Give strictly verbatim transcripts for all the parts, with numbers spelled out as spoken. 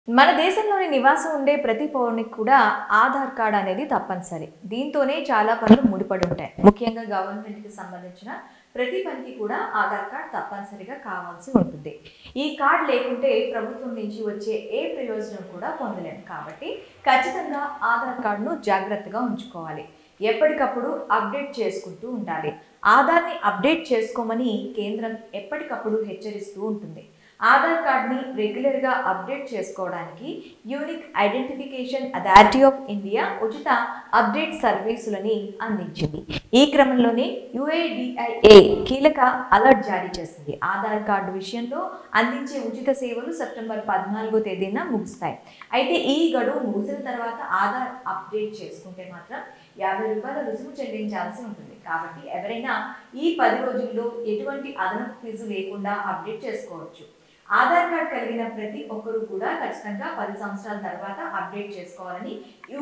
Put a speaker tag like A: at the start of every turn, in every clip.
A: మన దేశంలోని నివాసం ఉండే ప్రతి పౌరునికి కూడా ఆధార్ కార్డ్ అనేది తప్పనిసరి. దీంతోనే చాలా పనులు ముడిపడి ఉంటాయి. ముఖ్యంగా గవర్నమెంట్ కి సంబంధించిన ప్రతి పనికి కూడా ఆధార్ కార్డ్ తప్పనిసరిగా కావాల్సి ఉంటుంది. ఈ కార్డ్ లేకుంటే ప్రభుత్వం నుంచి వచ్చే ఏ ప్రయోజనం కూడా పొందలేము. కాబట్టి ఖచ్చితంగా ఆధార్ కార్డును జాగ్రత్తగా ఉంచుకోవాలి. ఎప్పటికప్పుడు అప్డేట్ చేసుకుంటూ ఉండాలి. ఆధార్ని అప్డేట్ చేసుకోమని కేంద్రం ఎప్పటికప్పుడు హెచ్చరిస్తూ ఉంటుంది. ఆధార్ కార్డ్ని రెగ్యులర్గా అప్డేట్ చేసుకోవడానికి unique identification authority of India ఉచిత అప్డేట్ సర్వీసులని అందించింది. ఈ క్రమంలోనే యుఐడిఐఏ కీలక అలర్ట్ జారీ చేసింది. ఆధార్ కార్డు విషయంలో అందించే ఉచిత సేవలు సెప్టెంబర్ పద్నాలుగో తేదీన ముగుస్తాయి. అయితే ఈ గడువు ముగిసిన తర్వాత ఆధార్ అప్డేట్ చేసుకుంటే మాత్రం యాభై రూపాయల రుసుము చెల్లించాల్సి ఉంటుంది. కాబట్టి ఎవరైనా ఈ పది రోజుల్లో ఎటువంటి అదనపు ఫీజు లేకుండా అప్డేట్ చేసుకోవచ్చు. ఆధార్ కార్డ్ కలిగిన ప్రతి ఒక్కరూ కూడా ఖచ్చితంగా పది సంవత్సరాల తర్వాత అప్డేట్ చేసుకోవాలని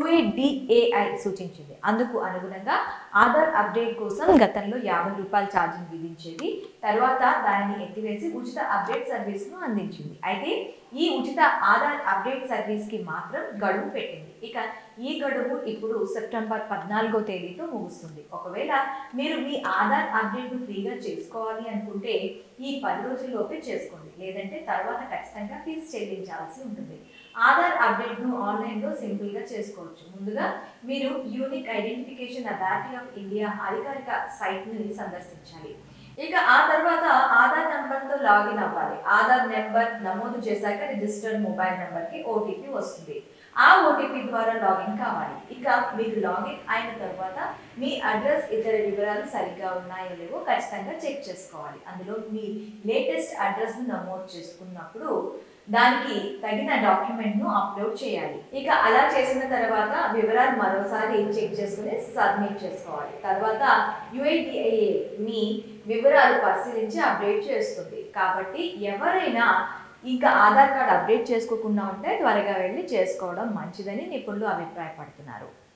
A: యుఐడిఏఐ సూచించింది. అందుకు అనుగుణంగా ఆధార్ అప్డేట్ కోసం గతంలో యాభై రూపాయల ఛార్జీని విధించేది. తర్వాత దానిని ఎత్తివేసి ఉచిత అప్డేట్ సర్వీస్ను అందించింది. అయితే ఈ ఉచిత ఆధార్ అప్డేట్ సర్వీస్కి మాత్రం గడువు పెట్టింది. ఇక ఈ గడువు ఇప్పుడు సెప్టెంబర్ పద్నాలుగో తేదీతో ముగుస్తుంది. ఒకవేళ మీరు మీ ఆధార్ అప్డేట్ను ఫ్రీగా చేసుకోవాలి అనుకుంటే ఈ పది రోజుల్లోపే చేసుకోండి. లేదంటే తర్వాత ఖచ్చితంగా ఫీజు చెల్లించాల్సి ఉంటుంది. ఆధార్ అప్డేట్ను ఆన్లైన్లో సింపుల్గా చేసుకోవచ్చు. ముందుగా మీరు unique identification authority of India అధికారిక సైట్ని సందర్శించాలి. ఇక ఆ తర్వాత ఆధార్ నెంబర్తో లాగిన్ అవ్వాలి. ఆధార్ నెంబర్ నమోదు చేశాక రిజిస్టర్డ్ మొబైల్ నెంబర్కి ఓటీపీ వస్తుంది. ఆ ఓటీపీ ద్వారా లాగిన్ కావాలి. ఇక మీరు లాగిన్ అయిన తర్వాత మీ అడ్రస్ ఇతర వివరాలు సరిగ్గా ఉన్నాయో లేవో ఖచ్చితంగా చెక్ చేసుకోవాలి. అందులో మీ లేటెస్ట్ అడ్రస్ను నమోదు చేసుకున్నప్పుడు దానికి తగిన డాక్యుమెంట్ను అప్లోడ్ చేయాలి. ఇక అలా చేసిన తర్వాత వివరాలు మరోసారి చెక్ చేసుకుని సబ్మిట్ చేసుకోవాలి. తర్వాత యుఐడిఐఏ మీ వివరాలు పరిశీలించి అప్డేట్ చేస్తుంది. కాబట్టి ఎవరైనా ఇంకా ఆధార్ కార్డ్ అప్డేట్ చేసుకోకుండా ఉంటే త్వరగా వెళ్ళి చేసుకోవడం మంచిదని నిపుణులు అభిప్రాయపడుతున్నారు.